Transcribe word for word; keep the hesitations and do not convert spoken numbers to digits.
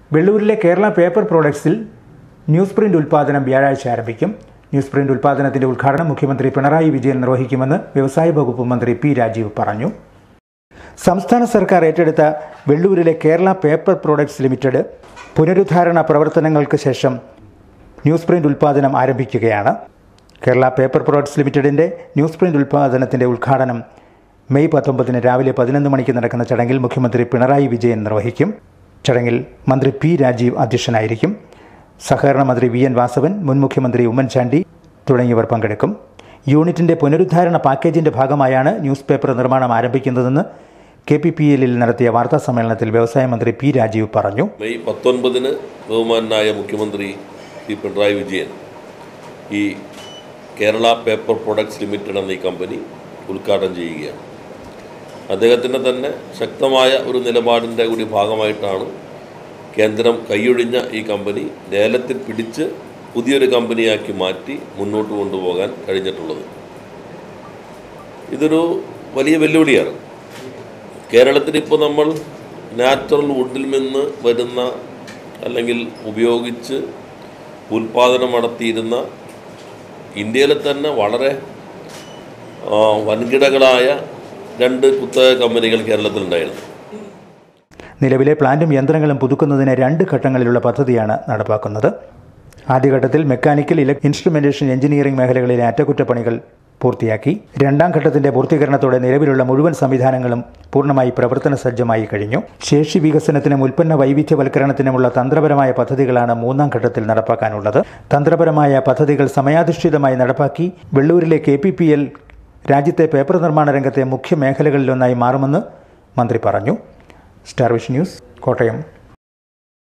വെള്ളൂരിലെ Kerala paper പ്രോഡക്ട്സിൽ news print ഉൽപ്പാദനം വ്യാഴാഴ്ച ആരംഭിക്കും. ന്യൂസ് പ്രിന്റ് ഉൽപ്പാദനത്തിന്റെ ഉദ്ഘാടനം മുഖ്യമന്ത്രി പിണറായി വിജയൻ നിർവഹിക്കുമെന്ന് വ്യവസായ വകുപ്പ് മന്ത്രി പി രാജീവ് പറഞ്ഞു. സംസ്ഥാന സർക്കാർ ഏറ്റെടുത്ത വെള്ളൂരിലെ കേരള പേപ്പർ പ്രോഡക്ട്സ് ലിമിറ്റഡ് പുനരുദ്ധാരണ പ്രവർത്തനങ്ങൾക്ക് ശേഷം ന്യൂസ് പ്രിന്റ് ഉൽപ്പാദനം ആരംഭിക്കുകയാണ്. കേരള പേപ്പർ പ്രോഡക്ട്സ് ലിമിറ്റഡിന്റെ ന്യൂസ് പ്രിന്റ് ഉൽപ്പാദനത്തിന്റെ ഉദ്ഘാടനം മെയ് പത്തൊമ്പതിന് രാവിലെ പതിനൊന്ന് മണിക്ക് നടക്കുന്ന ചടങ്ങിൽ മുഖ്യമന്ത്രി പിണറായി വിജയൻ നിർവഹിക്കും. ചടങ്ങിൽ മന്ത്രി പി രാജീവ് അധ്യക്ഷനായിരിക്കും. സഹകരണ മന്ത്രി വി എൻ വാസവൻ, മുൻ മുഖ്യമന്ത്രി ഉമ്മൻചാണ്ടി തുടങ്ങിയവർ പങ്കെടുക്കും. യൂണിറ്റിന്റെ പുനരുദ്ധാരണ പാക്കേജിന്റെ ഭാഗമായാണ് ന്യൂസ് പേപ്പർ നിർമ്മാണം ആരംഭിക്കുന്നതെന്ന് കെ പി പി എല്ലിൽ നടത്തിയ വാർത്താ സമ്മേളനത്തിൽ വ്യവസായ മന്ത്രി പി രാജീവ് പറഞ്ഞു. മെയ് പത്തൊൻപതിന് ബഹുമാനായ മുഖ്യമന്ത്രി ശ്രീ പിണറായി വിജയൻ ഈ കേരള പേപ്പർ പ്രൊഡക്ട്സ് ലിമിറ്റഡ് എന്ന ഈ കമ്പനി ഉദ്ഘാടനം ചെയ്യുകയാണ്. അദ്ദേഹത്തിൻ്റെ തന്നെ ശക്തമായ ഒരു നിലപാടിൻ്റെ കൂടി ഭാഗമായിട്ടാണ് കേന്ദ്രം കൈയൊഴിഞ്ഞ ഈ കമ്പനി ലേലത്തിൽ പിടിച്ച് പുതിയൊരു കമ്പനിയാക്കി മാറ്റി മുന്നോട്ട് കൊണ്ടുപോകാൻ കഴിഞ്ഞിട്ടുള്ളത്. ഇതൊരു വലിയ വെല്ലുവിളിയാണ്. കേരളത്തിൽ ഇപ്പോൾ നമ്മൾ നാച്ചുറൽ വുഡിൽ നിന്ന് വരുന്ന അല്ലെങ്കിൽ ഉപയോഗിച്ച് ഉൽപ്പാദനം നടത്തിയിരുന്ന ഇന്ത്യയിലെ തന്നെ വളരെ വൻകിടകളായ രണ്ട് കുത്തക കമ്പനികൾ കേരളത്തിലുണ്ടായിരുന്നു. നിലവിലെ പ്ലാന്റും യന്ത്രങ്ങളും പുതുക്കുന്നതിന് രണ്ട് ഘട്ടങ്ങളിലുള്ള പദ്ധതിയാണ് നടപ്പാക്കുന്നത്. ആദ്യഘട്ടത്തിൽ മെക്കാനിക്കൽ, ഇലക്ട്രിക്, ഇൻസ്ട്രുമെന്റേഷൻ, എഞ്ചിനീയറിംഗ് മേഖലകളിലെ അറ്റകുറ്റപ്പണികൾ പൂർത്തിയാക്കി. രണ്ടാം ഘട്ടത്തിന്റെ പൂർത്തീകരണത്തോടെ നിലവിലുള്ള മുഴുവൻ സംവിധാനങ്ങളും പൂർണ്ണമായി പ്രവർത്തന സജ്ജമായി കഴിഞ്ഞു. ശേഷി വികസനത്തിനും ഉൽപ്പന്ന വൈവിധ്യവൽക്കരണത്തിനുമുള്ള തന്ത്രപരമായ പദ്ധതികളാണ് മൂന്നാം ഘട്ടത്തിൽ നടപ്പാക്കാനുള്ളത്. തന്ത്രപരമായ പദ്ധതികൾ സമയാധിഷ്ഠിതമായി നടപ്പാക്കി വെള്ളൂരിലെ കെ പി പി എൽ രാജ്യത്തെ പേപ്പർ നിർമ്മാണ രംഗത്തെ മുഖ്യ മേഖലകളിലൊന്നായി മാറുമെന്ന് മന്ത്രി പറഞ്ഞു. Star vision news, Kottayam.